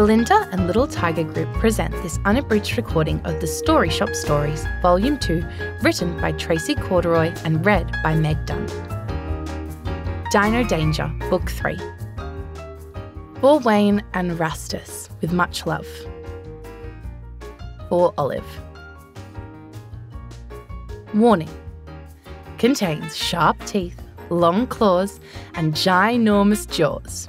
Belinda and Little Tiger Group present this unabridged recording of the Story Shop Stories, Volume 2, written by Tracey Corderoy and read by Meg Dunn. Dino Danger, Book 3. For Wayne and Rastus, with much love. For Olive. Warning. Contains sharp teeth, long claws, and ginormous jaws.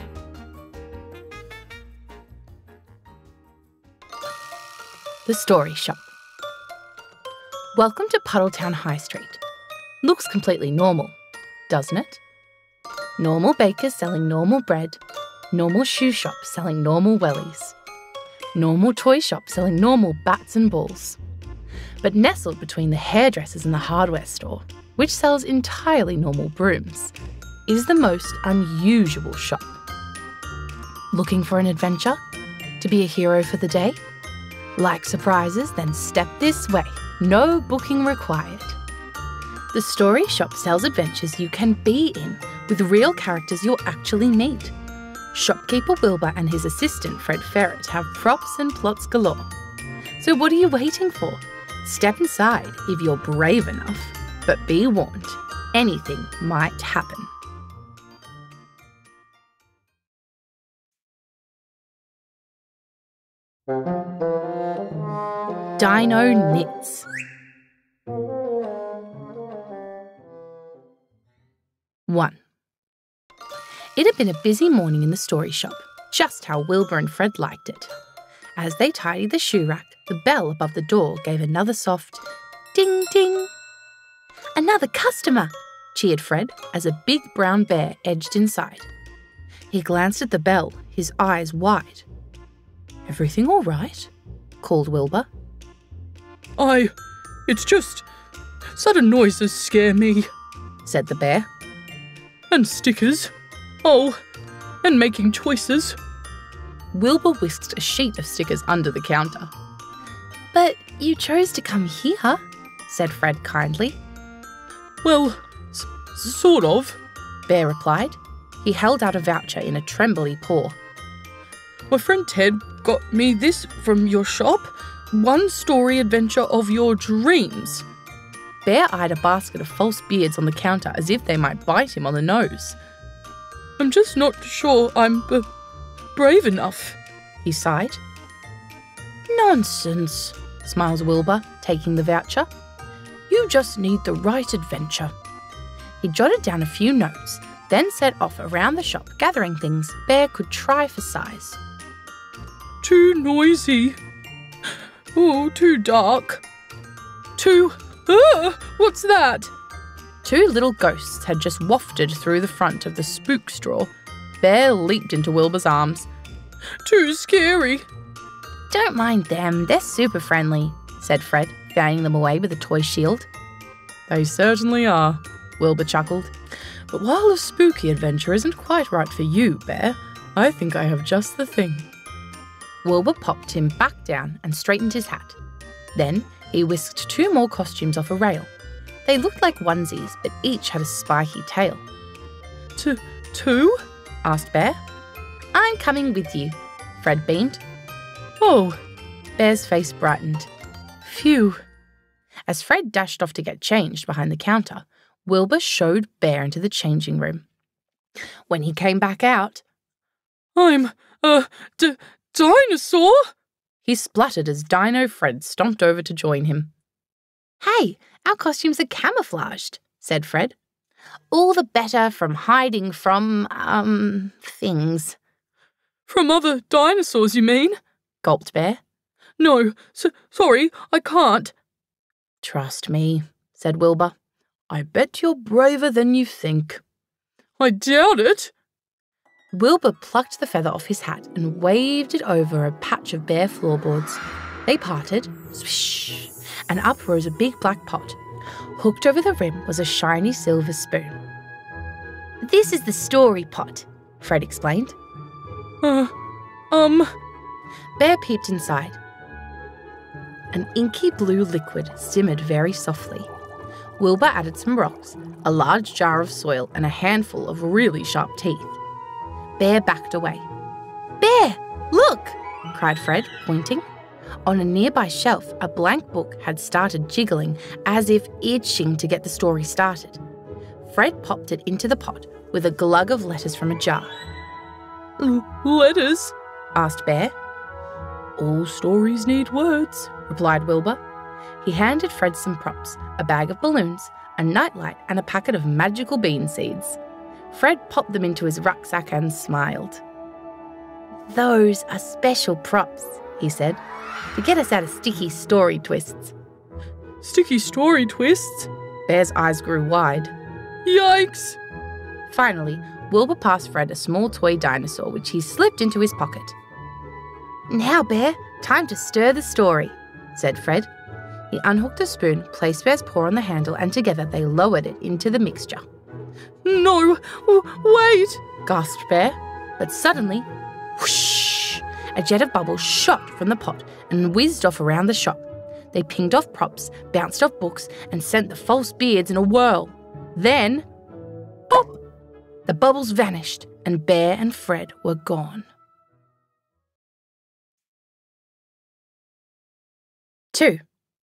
The Story Shop. Welcome to Puddletown High Street. Looks completely normal, doesn't it? Normal bakers selling normal bread, normal shoe shop selling normal wellies, normal toy shop selling normal bats and balls. But nestled between the hairdressers and the hardware store, which sells entirely normal brooms, is the most unusual shop. Looking for an adventure? To be a hero for the day? Like surprises? Then step this way. No booking required. The Story Shop sells adventures you can be in with real characters you'll actually meet. Shopkeeper Wilbur and his assistant Fred Ferret have props and plots galore. So what are you waiting for? Step inside if you're brave enough. But be warned, anything might happen. Dino Knits. 1. It had been a busy morning in the story shop, just how Wilbur and Fred liked it. As they tidied the shoe rack, the bell above the door gave another soft ding ding. Another customer, cheered Fred as a big brown bear edged inside. He glanced at the bell, his eyes wide. Everything all right? Called Wilbur. It's just sudden noises scare me, said the bear. And stickers. Oh, and making choices. Wilbur whisked a sheet of stickers under the counter. But you chose to come here, said Fred kindly. Well, sort of, Bear replied. He held out a voucher in a trembly paw. My friend Ted got me this from your shop. One story adventure of your dreams. Bear eyed a basket of false beards on the counter as if they might bite him on the nose. I'm just not sure I'm brave enough, he sighed. Nonsense, smiles Wilbur, taking the voucher. You just need the right adventure. He jotted down a few notes, then set off around the shop gathering things Bear could try for size. Too noisy. Oh, too dark. What's that? 2 little ghosts had just wafted through the front of the spook straw. Bear leaped into Wilbur's arms. Too scary. Don't mind them, they're super friendly, said Fred, fanning them away with a toy shield. They certainly are, Wilbur chuckled. But while a spooky adventure isn't quite right for you, Bear, I think I have just the thing. Wilbur popped him back down and straightened his hat. Then he whisked 2 more costumes off a rail. They looked like onesies, but each had a spiky tail. 2? asked Bear. I'm coming with you, Fred beamed. Oh. Bear's face brightened. Phew. As Fred dashed off to get changed behind the counter, Wilbur showed Bear into the changing room. When he came back out, I'm a dinosaur? He spluttered as Dino Fred stomped over to join him. Hey, our costumes are camouflaged, said Fred. All the better from hiding from, things. From other dinosaurs, you mean? Gulped Bear. No, sorry, I can't. Trust me, said Wilbur. I bet you're braver than you think. I doubt it. Wilbur plucked the feather off his hat and waved it over a patch of bare floorboards. They parted, swish, and up rose a big black pot. Hooked over the rim was a shiny silver spoon. This is the story pot, Fred explained. Bear peeped inside. An inky blue liquid simmered very softly. Wilbur added some rocks, a large jar of soil, and a handful of really sharp teeth. Bear backed away. Bear, look! cried Fred, pointing. On a nearby shelf, a blank book had started jiggling as if itching to get the story started. Fred popped it into the pot with a glug of letters from a jar. Letters? Asked Bear. All stories need words, replied Wilbur. He handed Fred some props, a bag of balloons, a nightlight and a packet of magical bean seeds. Fred popped them into his rucksack and smiled. Those are special props, he said, to get us out of sticky story twists. Sticky story twists? Bear's eyes grew wide. Yikes! Finally, Wilbur passed Fred a small toy dinosaur which he slipped into his pocket. Now, Bear, time to stir the story, said Fred. He unhooked a spoon, placed Bear's paw on the handle, and together they lowered it into the mixture. No, wait, gasped Bear. But suddenly, whoosh, a jet of bubbles shot from the pot and whizzed off around the shop. They pinged off props, bounced off books, and sent the false beards in a whirl. Then, pop! The bubbles vanished, and Bear and Fred were gone. 2.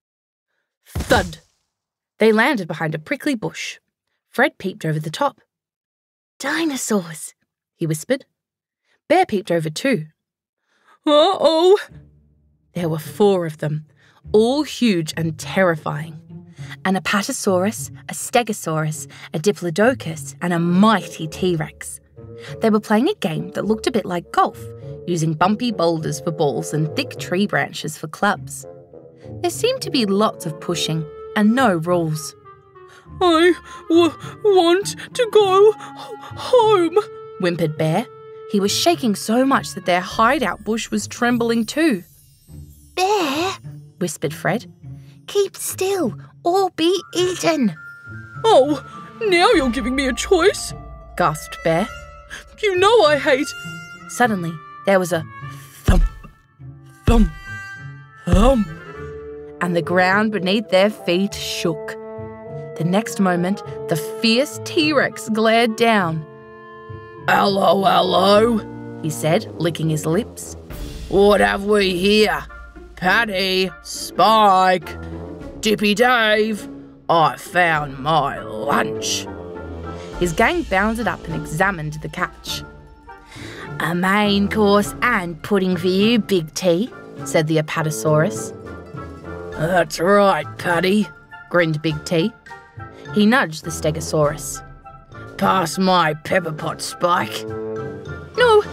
Thud! They landed behind a prickly bush. Fred peeped over the top. Dinosaurs, he whispered. Bear peeped over too. Uh-oh! There were 4 of them, all huge and terrifying. An apatosaurus, a stegosaurus, a diplodocus, and a mighty T-Rex. They were playing a game that looked a bit like golf, using bumpy boulders for balls and thick tree branches for clubs. There seemed to be lots of pushing and no rules. I want to go home, whimpered Bear. He was shaking so much that their hideout bush was trembling too. Bear, whispered Fred, keep still or be eaten. Oh, now you're giving me a choice, gasped Bear. You know I hate... Suddenly, there was a thump, thump, thump, and the ground beneath their feet shook. The next moment, the fierce T-Rex glared down. Hello, hello, he said, licking his lips. What have we here? Paddy, Spike, Dippy Dave, I found my lunch. His gang bounded up and examined the catch. A main course and pudding for you, Big T, said the Apatosaurus. That's right, Paddy, grinned Big T. He nudged the Stegosaurus. Pass my pepper pot, Spike. No,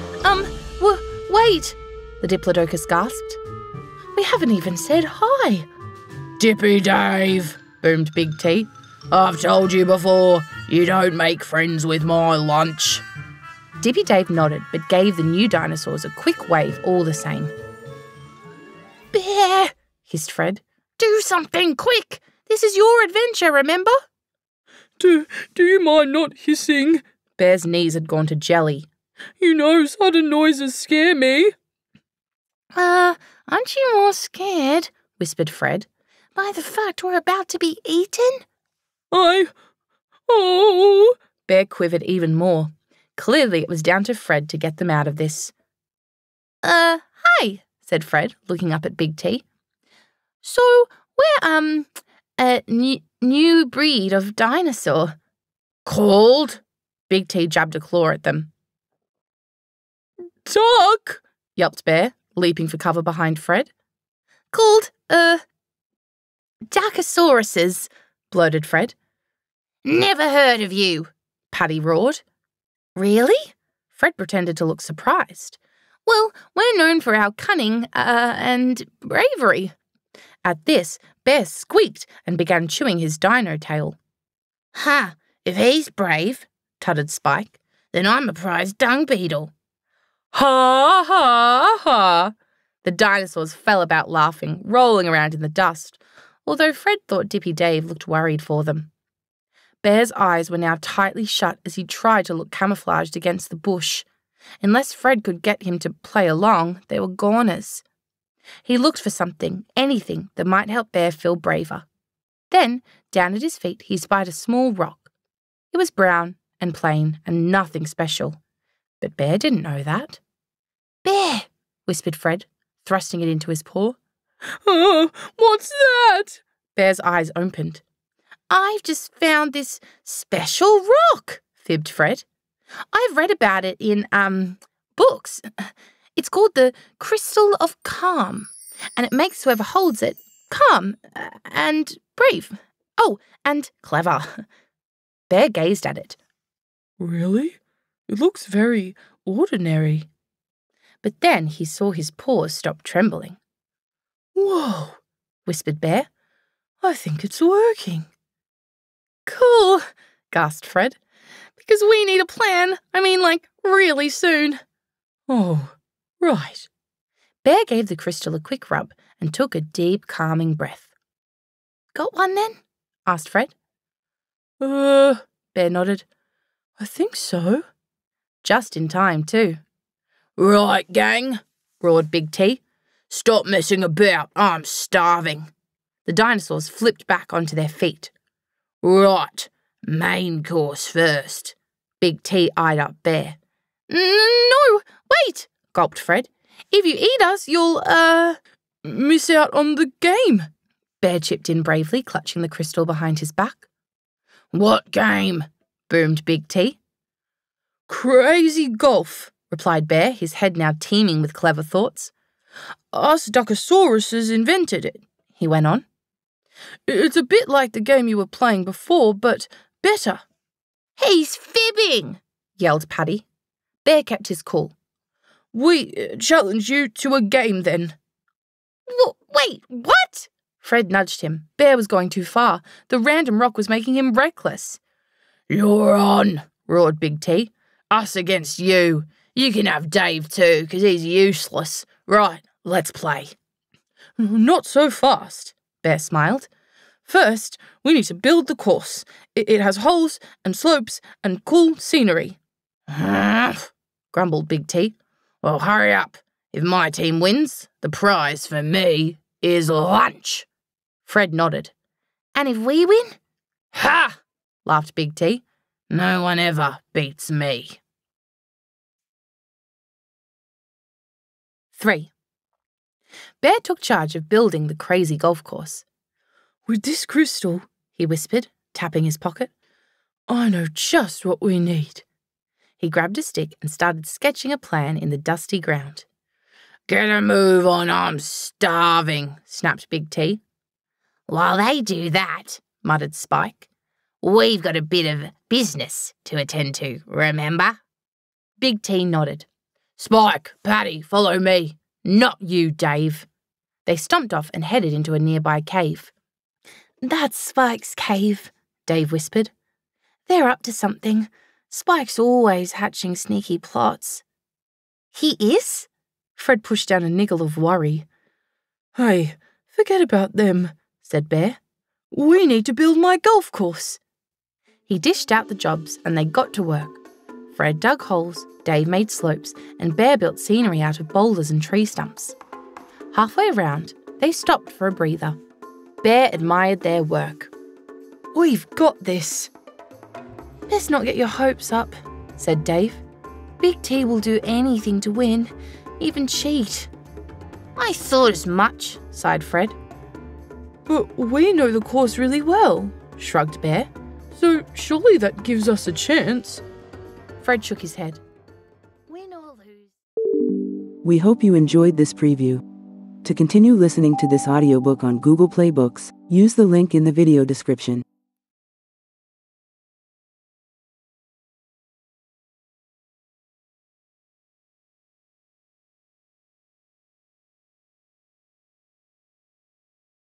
wait, the Diplodocus gasped. We haven't even said hi. Dippy Dave, boomed Big T. I've told you before, you don't make friends with my lunch. Dippy Dave nodded but gave the new dinosaurs a quick wave all the same. Bear, hissed Fred. Do something quick. This is your adventure, remember? Do you mind not hissing? Bear's knees had gone to jelly. You know, sudden noises scare me. Aren't you more scared, whispered Fred, by the fact we're about to be eaten? Oh! Bear quivered even more. Clearly it was down to Fred to get them out of this. Hi, said Fred, looking up at Big T. So, we're, a new breed of dinosaur. Called? Big T jabbed a claw at them. Duck! Yelped Bear, leaping for cover behind Fred. Called, Dacosauruses, blurted Fred. Never heard of you, Paddy roared. Really? Fred pretended to look surprised. Well, we're known for our cunning, and bravery. At this, Bear squeaked and began chewing his dino tail. Ha! If he's brave, tutted Spike, then I'm a prize dung beetle. Ha, ha, ha! The dinosaurs fell about laughing, rolling around in the dust, although Fred thought Dippy Dave looked worried for them. Bear's eyes were now tightly shut as he tried to look camouflaged against the bush. Unless Fred could get him to play along, they were goners. He looked for something, anything, that might help Bear feel braver. Then, down at his feet, he spied a small rock. It was brown and plain and nothing special. But Bear didn't know that. Bear, whispered Fred, thrusting it into his paw. Oh, what's that? Bear's eyes opened. I've just found this special rock, fibbed Fred. I've read about it in, books. It's called the Crystal of Calm, and it makes whoever holds it calm and brave. Oh, and clever. Bear gazed at it. Really? It looks very ordinary. But then he saw his paws stop trembling. Whoa, whispered Bear. I think it's working. Cool, gasped Fred. Because we need a plan. I mean, really soon. Oh, right. Bear gave the crystal a quick rub and took a deep, calming breath. Got one then? asked Fred. Bear nodded. I think so. Just in time, too. Right, gang, roared Big T. Stop messing about. I'm starving. The dinosaurs flipped back onto their feet. Right, main course first. Big T eyed up Bear. No, wait, gulped Fred. If you eat us, you'll, miss out on the game. Bear chipped in bravely, clutching the crystal behind his back. What game? Boomed Big T. Crazy golf, replied Bear, his head now teeming with clever thoughts. Us Duckosauruses invented it, he went on. It's a bit like the game you were playing before, but better. He's fibbing, yelled Paddy. Bear kept his cool. We challenge you to a game then. Wait, what? Fred nudged him. Bear was going too far. The random rock was making him reckless. You're on, roared Big T. Us against you. You can have Dave too, 'cause he's useless. Right, let's play. Not so fast, Bear smiled. First, we need to build the course. It has holes and slopes and cool scenery. Grumbled Big T. Well, hurry up. If my team wins, the prize for me is lunch. Fred nodded. And if we win? Ha! laughed Big T. No one ever beats me. 3. Bear took charge of building the crazy golf course. With this crystal, he whispered, tapping his pocket, I know just what we need. He grabbed a stick and started sketching a plan in the dusty ground. Get a move on, I'm starving, snapped Big T. While they do that, muttered Spike, we've got a bit of business to attend to, remember? Big T nodded. Spike, Paddy, follow me. Not you, Dave. They stomped off and headed into a nearby cave. That's Spike's cave, Dave whispered. They're up to something. Spike's always hatching sneaky plots. He is? Fred pushed down a niggle of worry. Hey, forget about them, said Bear. We need to build my golf course. He dished out the jobs and they got to work. Fred dug holes, Dave made slopes, and Bear built scenery out of boulders and tree stumps. Halfway around, they stopped for a breather. Bear admired their work. We've got this. Best not get your hopes up, said Dave. Big T will do anything to win, even cheat. I thought as much, sighed Fred. But we know the course really well, shrugged Bear. So surely that gives us a chance. Fred shook his head. Win or lose. We hope you enjoyed this preview. To continue listening to this audiobook on Google Play Books, use the link in the video description.